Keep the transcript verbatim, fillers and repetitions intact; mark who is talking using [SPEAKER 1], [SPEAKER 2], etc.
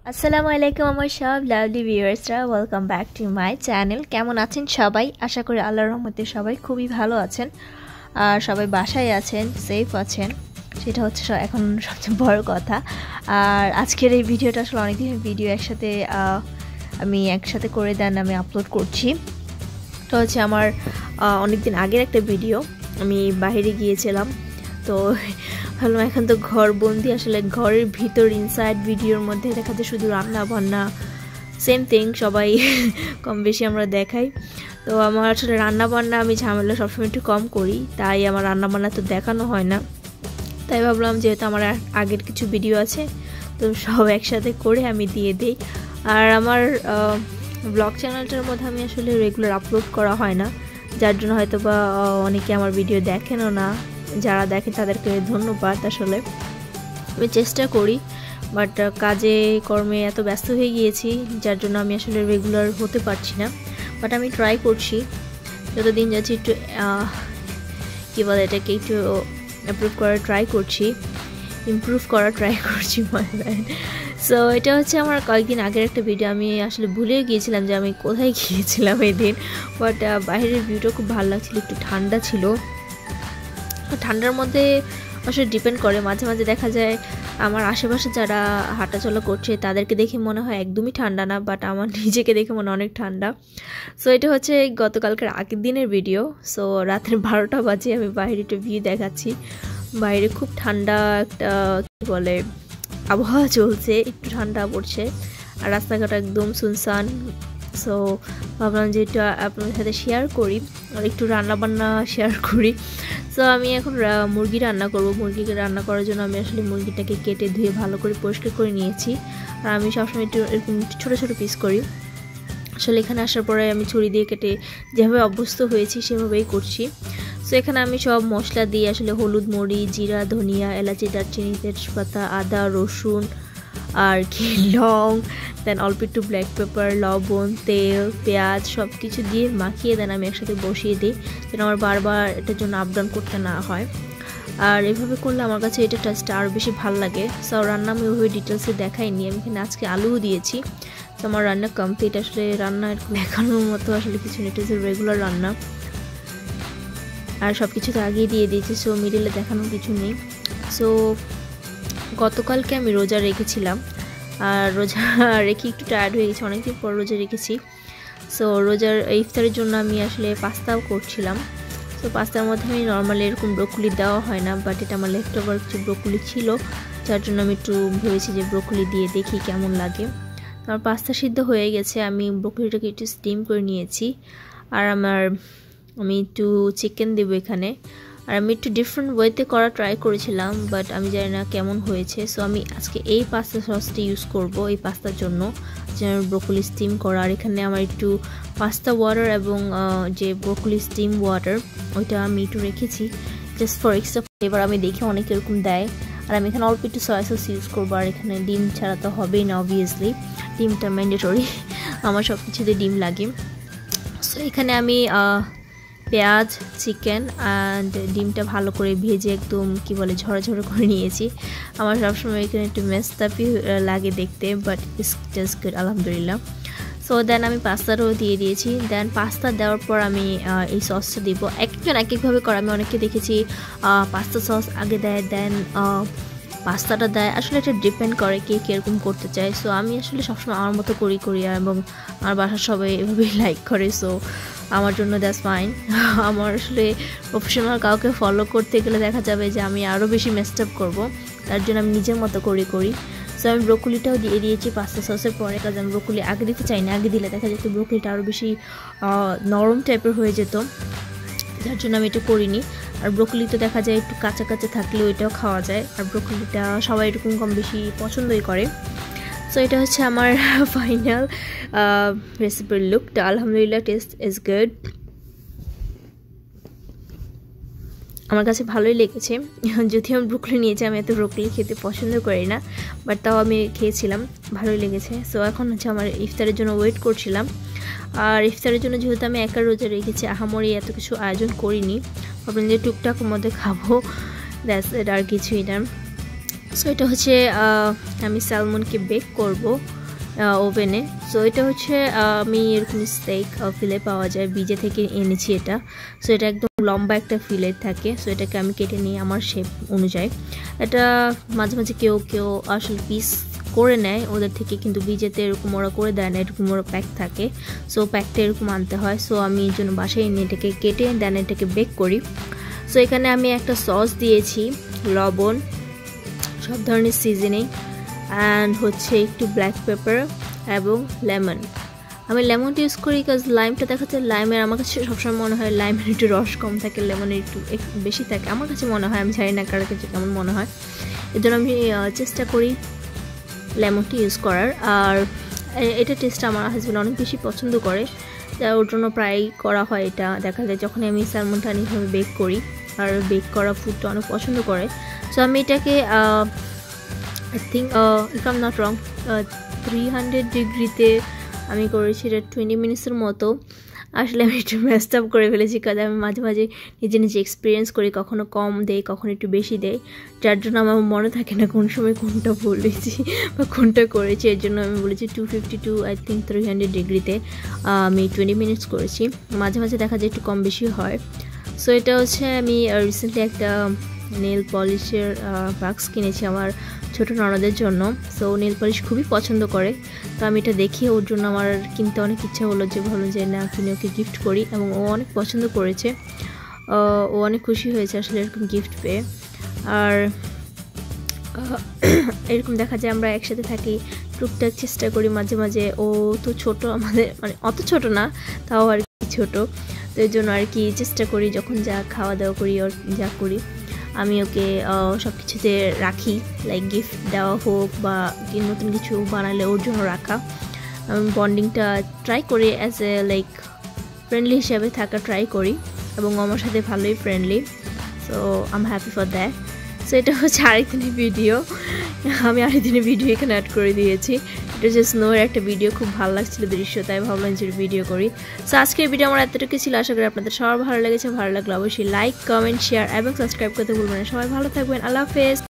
[SPEAKER 1] আসসালামু আলাইকুম আমার সব লাভলি ভিউয়ার্সরা, welcome back to my channel. কেমন আছেন সবাই? আশা করি আল্লাহর রহমতে সবাই খুবই ভালো আছেন আর সবাই বাসায় আছেন, সেফ আছেন, সেটা হচ্ছে এখন সবচেয়ে বড় কথা। আর আজকের এই ভিডিওটা আসলে অনেকদিনের ভিডিও একসাথে আমি একসাথে করে দেন আমি আপলোড করছি। তো হচ্ছে আমার অনেকদিন আগের একটা ভিডিও, আমি বাইরে গিয়েছিলাম, তো ভাবলাম এখন তো ঘর বন্দি, আসলে ঘরের ভিতর ইনসাইড ভিডিওর মধ্যে দেখা যায় শুধু রান্না বান্না, সেম থিং সবাই কম বেশি আমরা দেখাই। তো আমার আসলে রান্না বান্না আমি ঝামেলা সবসময় একটু কম করি, তাই আমার রান্না বান্না তো দেখানো হয় না। তাই ভাবলাম যেহেতু আমার আগের কিছু ভিডিও আছে তো সব একসাথে করে আমি দিয়ে দিই। আর আমার ব্লগ চ্যানেলটার মধ্যে আমি আসলে রেগুলার আপলোড করা হয় না, যার জন্য হয়তো বা অনেকে আমার ভিডিও দেখেনও না। যারা দেখে তাদেরকে ধন্যবাদ। আসলে আমি চেষ্টা করি, বাট কাজে কর্মে এত ব্যস্ত হয়ে গিয়েছি যার জন্য আমি আসলে রেগুলার হতে পারছি না। বাট আমি ট্রাই করছি, যতদিন যাচ্ছি একটু কী বলে এটাকে একটু অ্যাপ্রুভ করার ট্রাই করছি, ইমপ্রুভ করার ট্রাই করছি মাই ব্যাড। সো এটা হচ্ছে আমার কয়েকদিন আগের একটা ভিডিও, আমি আসলে ভুলে গিয়েছিলাম যে আমি কোথায় গিয়েছিলাম এই দিন। বাট বাইরের ভিউটা খুব ভালো লাগছিল, একটু ঠান্ডা ছিল। ঠান্ডার মধ্যে আসলে ডিপেন্ড করে, মাঝে মাঝে দেখা যায় আমার আশেপাশে যারা হাঁটাচলা করছে তাদেরকে দেখে মনে হয় একদমই ঠান্ডা না, বাট আমার নিজেকে দেখে মনে অনেক ঠান্ডা। সো এটা হচ্ছে গতকালকের আগের দিনের ভিডিও। সো রাতের বারোটা বাজে আমি বাইরে একটা ভিউ দেখাচ্ছি, বাইরে খুব ঠান্ডা একটা কী বলে আবহাওয়া চলছে, একটু ঠান্ডা পড়ছে আর রাস্তাঘাট একদম সুনসান। সো ভাবলাম যে এটা আপনাদের সাথে শেয়ার করি আর একটু রান্নাবান্না শেয়ার করি। সো আমি এখন মুরগি রান্না করব। মুরগিকে রান্না করার জন্য আমি আসলে মুরগিটাকে কেটে ধুয়ে ভালো করে পরিষ্কার করে নিয়েছি। আর আমি সবসময় একটু এরকম ছোটো ছোটো পিস করি। আসলে এখানে আসার পরে আমি ছুরি দিয়ে কেটে যেভাবে অভ্যস্ত হয়েছি সেভাবেই করছি। সো এখানে আমি সব মশলা দিয়ে আসলে হলুদ, মরিচ, জিরা, ধনিয়া, এলাচি, দারচিনি, তেজপাতা, আদা, রসুন আর কি লং, দেন অল্প একটু ব্ল্যাক পেপার, লবণ, তেল, পেঁয়াজ সব কিছু দিয়ে মাখিয়ে দেন আমি একসাথে বসিয়ে দিই, যেন আমার বারবার এটার জন্য আপ ডাউন করতে না হয়। আর এভাবে করলে আমার কাছে এটা টেস্টটা আরও বেশি ভালো লাগে। সো রান্না আমি ওইভাবে ডিটেলসে দেখাইনি, আমি এখানে আজকে আলুও দিয়েছি। তো আমার রান্না কমপ্লিট। আসলে রান্না এরকম দেখানোর মতো আসলে কিছু নেই, এটা হচ্ছে রেগুলার রান্না আর সব কিছু তো আগেই দিয়ে দিয়েছি, সো মিডিলে দেখানোর কিছু নেই। সো গতকালকে আমি রোজা রেখেছিলাম, আর রোজা রেখে একটু টায়ার্ড হয়ে গেছি, অনেকদিন পর রোজা রেখেছি। সো রোজার ইফতারের জন্য আমি আসলে পাস্তাও করছিলাম। সো পাস্তার মধ্যে আমি নর্মালি এরকম ব্রোকলি দেওয়া হয় না, বাট এটা আমার লেফট ওভার কিছু ব্রোকলি ছিল, যার জন্য আমি একটু ভেবেছি যে ব্রোকলি দিয়ে দেখি কেমন লাগে। আমার পাস্তা সিদ্ধ হয়ে গেছে, আমি ব্রোকলিটাকে একটু স্টিম করে নিয়েছি। আর আমার আমি একটু চিকেন দেবো এখানে, আর আমি একটু ডিফারেন্ট ওয়েতে করা ট্রাই করেছিলাম, বাট আমি জানি না কেমন হয়েছে। সো আমি আজকে এই পাস্তা সসটি ইউজ করব এই পাস্তার জন্য, যে ব্রোকলি স্টিম করা। আর এখানে আমার একটু পাস্তা ওয়াটার এবং যে ব্রোকলি স্টিম ওয়াটার ওইটা আমি একটু রেখেছি জাস্ট ফর এক্সট্রা ফ্লেভার। আমি দেখি অনেক এরকম দেয়। আর আমি এখানে অল্প একটু সয়া সস ইউজ করবো। আর এখানে ডিম ছাড়া তো হবেই না, অবভিয়াসলি ডিমটা ম্যান্ডেটরি, আমার সব কিছুতে ডিম লাগে। সো এখানে আমি পেঁয়াজ, চিকেন অ্যান্ড ডিমটা ভালো করে ভেজে একদম কি বলে ঝরঝরে করে নিয়েছি। আমার সবসময় এখানে একটু মেস্তাপি লাগে দেখতে, বাট ইটস জাস্ট গুড, আলহামদুলিল্লাহ। সো দেন আমি পাস্তাটাও দিয়ে দিয়েছি। দেন পাস্তা দেওয়ার পর আমি এই সসটা দিব। এক একজন এক একভাবে করে, আমি অনেকে দেখেছি পাস্তা সস আগে দেয় দেন পাস্তাটা দেয়। আসলে এটা ডিপেন্ড করে কে কীরকম করতে চায়। সো আমি আসলে সবসময় আমার মতো করি করি এবং আমার বাসার সবাই এভাবেই লাইক করে। সো আমার জন্য দ্যাটস ফাইন। আমার আসলে প্রফেশনাল কাউকে ফলো করতে গেলে দেখা যাবে যে আমি আরও বেশি মেসড আপ করবো, তার জন্য আমি নিজের মতো করি করি সো আমি ব্রোকলিটাও দিয়ে দিয়েছি পাস্তা সসের পরে, কারণ আমি ব্রোকলি আগে দিতে চাই না, আগে দিলে দেখা যেত ব্রোকলিটা আরও বেশি নরম টাইপের হয়ে যেত, যার জন্য আমি এটা করিনি। আর ব্রোকলি তো দেখা যায় একটু কাঁচা কাঁচা থাকলে ওইটাও খাওয়া যায়, আর ব্রোকলিটা সবাই এরকম কম বেশি পছন্দই করে। সো এটা হচ্ছে আমার ফাইনাল রেসিপির লুকটা। আলহামদুলিল্লাহ, টেস্ট ইজ গুড, আমার কাছে ভালোই লেগেছে। যদিও আমি ব্রোকলি নিয়েছি, আমি এত ব্রোকলি খেতে পছন্দ করি না, বাট তাও আমি খেয়েছিলাম, ভালোই লেগেছে। সো এখন হচ্ছে আমার ইফতারের জন্য ওয়েট করছিলাম। আর ইফতারের জন্য যেহেতু আমি একা রোজা রেখেছি, আহামরি এত কিছু আয়োজন করিনি, ভাবলাম যে টুকটাক মধ্যে খাবো, দ্যাটস ইট, আর কিছুই না। সো এটা হচ্ছে আমি স্যালমনকে বেক করব ওভেনে। সো এটা হচ্ছে আমি এরকম স্টেক ফিলে পাওয়া যায়, বিজে থেকে এনেছি এটা। সো এটা একদম লম্বা একটা ফিলে থাকে। সো এটাকে আমি কেটে নিই আমার শেপ অনুযায়ী। এটা মাঝে মাঝে কেউ কেউ আসলে পিস করে নেয় ওদের থেকে, কিন্তু বিজেতে এরকম ওরা করে দেয় না, এরকম ওরা প্যাক থাকে। সো প্যাকটা এরকম আনতে হয়। সো আমি এই জন্য বাসায় এনে এটাকে কেটে দেন এটাকে বেক করি। সো এখানে আমি একটা সস দিয়েছি, লবণ, সব ধরনের সিজনিং অ্যান্ড হচ্ছে একটু ব্ল্যাক পেপার এবং লেমন। আমি লেমনটা ইউজ করি কাজ লাইমটা দেখা যায় লাইমের আমার কাছে সবসময় মনে হয় লাইমের একটু রস কম থাকে, লেমনের একটু বেশি থাকে আমার কাছে মনে হয়। আমি জানি না কারোর কাছে কেমন মনে হয়, এর জন্য আমি চেষ্টা করি লেমনটি ইউজ করার। আর এটা টেস্টটা আমার হাজব্যান্ড অনেক বেশি পছন্দ করে, ওর জন্য প্রায় করা হয় এটা। দেখা যায় যখন আমি স্যালমনটা এইভাবে বেক করি, আর বেক করা ফুডটা অনেক পছন্দ করে। সো আমি এটাকে I think if I am not wrong three hundred ডিগ্রিতে আমি করেছি এটা টোয়েন্টি মিনিটসের মতো। আসলে আমি একটু মেস্ট আপ করে ফেলেছি, কাজে আমি মাঝে মাঝে নিজে নিজে এক্সপিরিয়েন্স করি, কখনো কম দেয় কখনো একটু বেশি দেয়, যার জন্য আমার মনে থাকে না কোন সময় কোনটা বলেছি বা কোনটা করেছি। এর জন্য আমি বলেছি two fifty to I think three hundred ডিগ্রিতে আমি টোয়েন্টি মিনিটস করেছি। মাঝে মাঝে দেখা যায় একটু কম বেশি হয়। সো এটা হচ্ছে আমি রিসেন্টলি একটা নেল পলিশের বাক্স কিনেছি আমার ছোটো ননদের জন্য। সো নেল পলিশ খুবই পছন্দ করে, তো আমি এটা দেখে ওর জন্য আমার কিনতে অনেক ইচ্ছা হলো, যে ভাবলাম যে না কিনে ওকে গিফট করি, এবং ও অনেক পছন্দ করেছে। ও অনেক খুশি হয়েছে আসলে এরকম গিফট পেয়ে। আর এরকম দেখা যায় আমরা একসাথে থাকি, টুকটাক চেষ্টা করি মাঝে মাঝে। ও তো ছোট আমাদের, মানে অত ছোট না, তাও আর কি ছোট, তো এই জন্য আর কি চেষ্টা করি যখন যা খাওয়া দাওয়া করি ওর যা করি আমি ওকে সব কিছুতে রাখি, লাইক গিফট দেওয়া হোক বা নতুন কিছু বানালে ওর জন্য রাখা। বন্ডিংটা ট্রাই করি অ্যাজ এ লাইক ফ্রেন্ডলি হিসাবে থাকা ট্রাই করি, এবং আমার সাথে ভালোই friendly. So I am happy for that. So এটা হচ্ছে আরেকদিনের ভিডিও, আমি আরেকদিনের ভিডিও এখানে অ্যাড করে দিয়েছি। এটা যে স্নোয়ের একটা ভিডিও, খুব ভালো লাগছিল দৃশ্য, তাই ভাবলাম যে ভিডিও করি। সো আজকের ভিডিও আমার এতটুকু ছিল, আশা করি আপনাদের সবার ভালো লেগেছে। ভালো লাগলে অবশ্যই লাইক, কমেন্ট, শেয়ার এবং সাবস্ক্রাইব করতে ভুলবেন না। সবাই ভালো থাকবেন, আল্লাহ হাফেজ।